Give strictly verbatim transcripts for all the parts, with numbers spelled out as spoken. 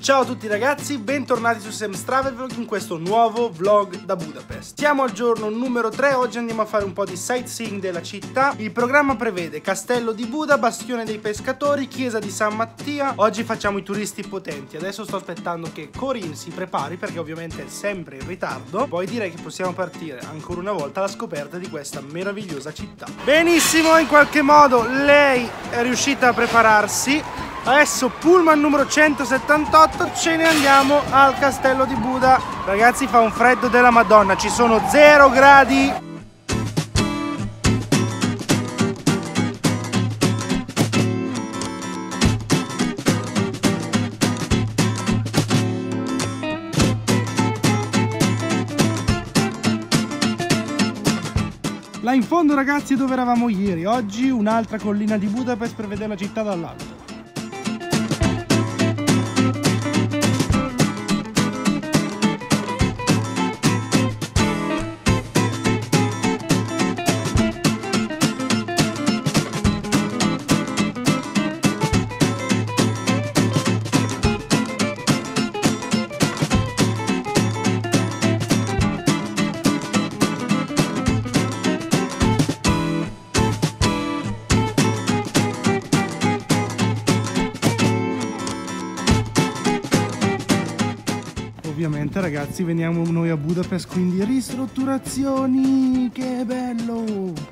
Ciao a tutti ragazzi, bentornati su Sam's Travel Vlog in questo nuovo vlog da Budapest. Siamo al giorno numero tre, oggi andiamo a fare un po' di sightseeing della città. Il programma prevede Castello di Buda, Bastione dei Pescatori, Chiesa di San Mattia. Oggi facciamo i turisti potenti, adesso sto aspettando che Corinne si prepari perché ovviamente è sempre in ritardo. Poi direi che possiamo partire ancora una volta alla scoperta di questa meravigliosa città. Benissimo, in qualche modo lei è riuscita a prepararsi. Adesso pullman numero centosettantotto, ce ne andiamo al Castello di Buda. Ragazzi, fa un freddo della Madonna, ci sono zero gradi. Là in fondo ragazzi è dove eravamo ieri, oggi un'altra collina di Budapest per vedere la città dall'alto. Ovviamente ragazzi veniamo noi a Budapest, quindi ristrutturazioni, che bello!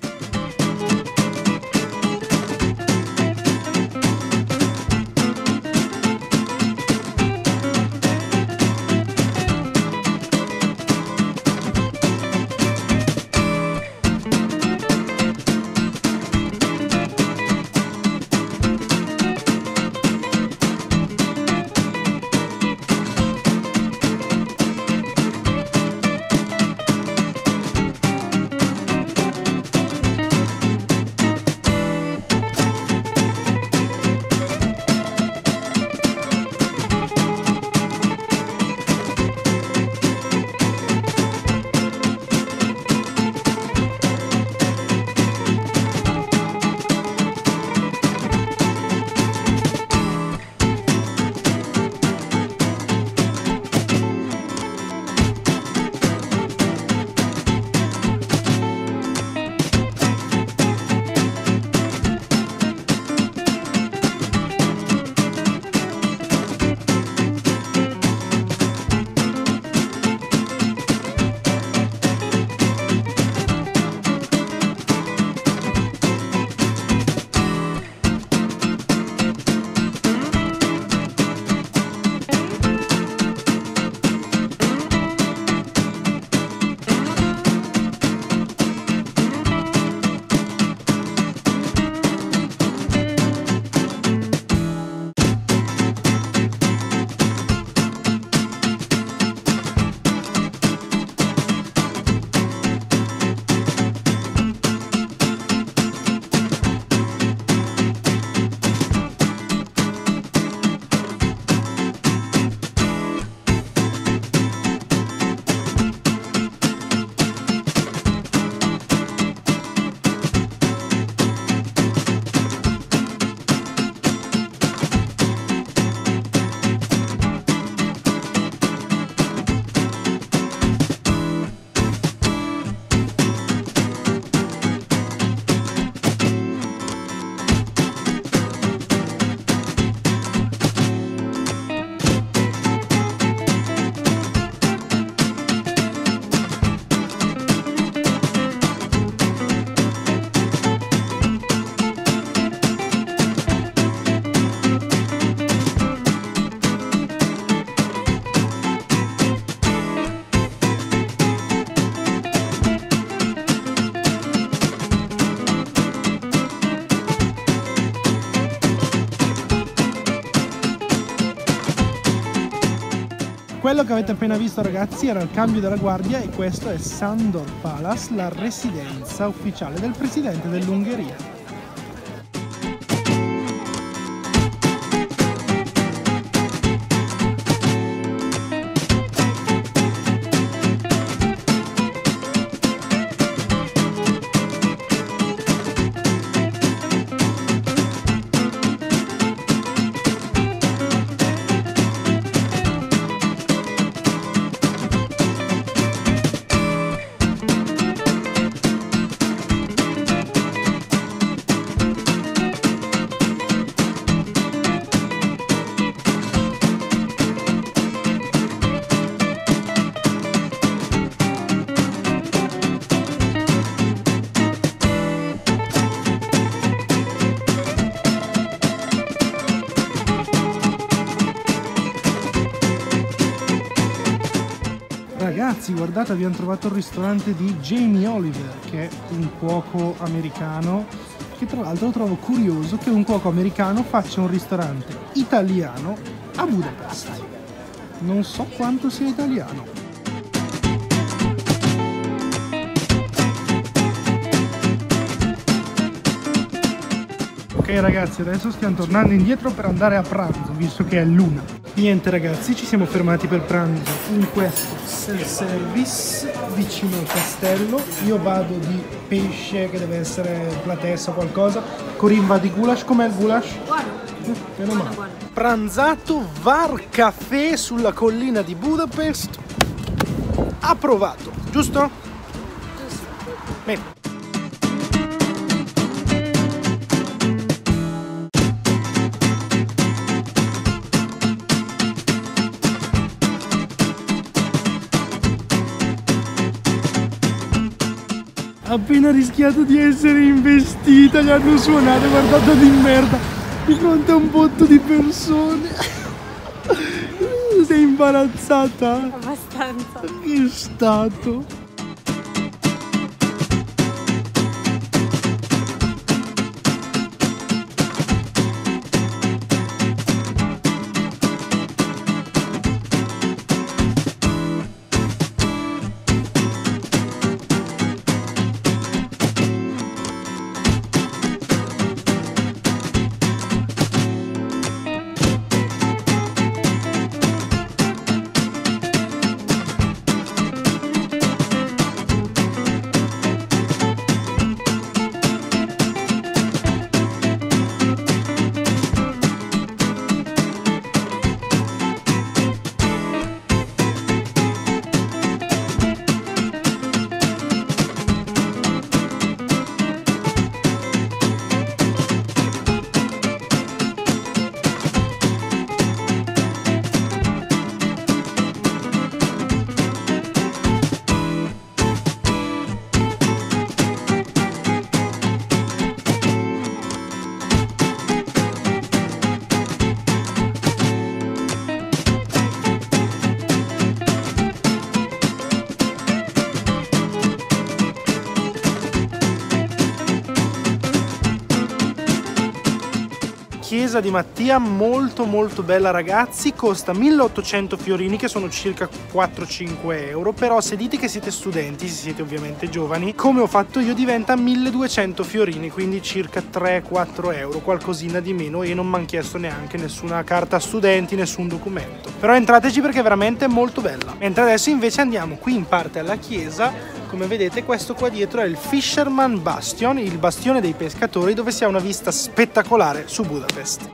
Quello che avete appena visto ragazzi era il cambio della guardia e questo è Sándor Palace, la residenza ufficiale del presidente dell'Ungheria. ragazzi, guardate, abbiamo trovato il ristorante di Jamie Oliver, che è un cuoco americano, che tra l'altro trovo curioso che un cuoco americano faccia un ristorante italiano a Budapest. Non so quanto sia italiano. Ok ragazzi, adesso stiamo tornando indietro per andare a pranzo, visto che è l'una. Niente ragazzi, ci siamo fermati per pranzo in questo self-service vicino al castello. Io vado di pesce, che deve essere platessa o qualcosa. Corinne va di goulash. Com'è il goulash? Buono. Eh, meno male. Pranzato Var Café sulla collina di Budapest. Approvato, giusto? Giusto. Bene. Appena rischiato di essere investita, gli hanno suonato, guardate di merda, di fronte a un botto di persone. Sei imbarazzata? Abbastanza. Che stato? Chiesa di Mattia, molto molto bella ragazzi, costa milleottocento fiorini che sono circa quattro cinque euro, però se dite che siete studenti, se siete ovviamente giovani, come ho fatto io, diventa milleduecento fiorini, quindi circa tre quattro euro, qualcosina di meno, e non mi hanno chiesto neanche nessuna carta studenti, nessun documento. Però entrateci perché è veramente molto bella. Mentre adesso invece andiamo qui in parte alla chiesa. Come vedete, questo qua dietro è il Fisherman Bastion, il bastione dei pescatori, dove si ha una vista spettacolare su Budapest.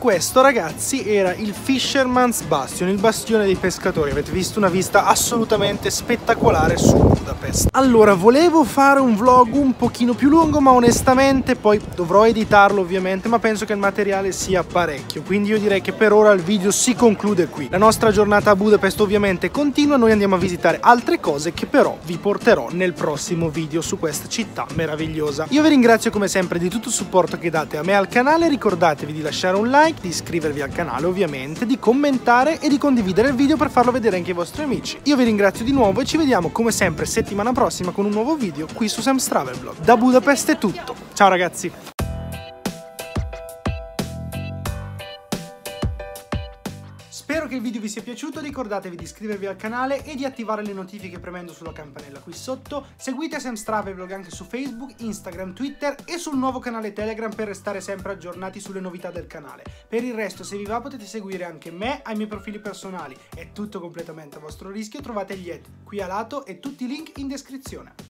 questo, ragazzi, era il Fisherman's Bastion, il bastione dei pescatori. Avete visto una vista assolutamente spettacolare su Budapest. Allora, volevo fare un vlog un pochino più lungo, ma onestamente poi dovrò editarlo ovviamente, ma penso che il materiale sia parecchio, quindi io direi che per ora il video si conclude qui. La nostra giornata a Budapest ovviamente continua, noi andiamo a visitare altre cose che però vi porterò nel prossimo video su questa città meravigliosa. Io vi ringrazio come sempre di tutto il supporto che date a me e al canale, ricordatevi di lasciare un like, di iscrivervi al canale ovviamente, di commentare e di condividere il video per farlo vedere anche ai vostri amici. Io vi ringrazio di nuovo e ci vediamo come sempre settimana prossima con un nuovo video qui su Sam's Travel Vlog. Da Budapest è tutto, ciao ragazzi! Spero che il video vi sia piaciuto, ricordatevi di iscrivervi al canale e di attivare le notifiche premendo sulla campanella qui sotto. Seguite Sam's Travel Vlog anche su Facebook, Instagram, Twitter e sul nuovo canale Telegram per restare sempre aggiornati sulle novità del canale. Per il resto, se vi va, potete seguire anche me ai miei profili personali. È tutto completamente a vostro rischio, trovate gli ad qui a lato e tutti i link in descrizione.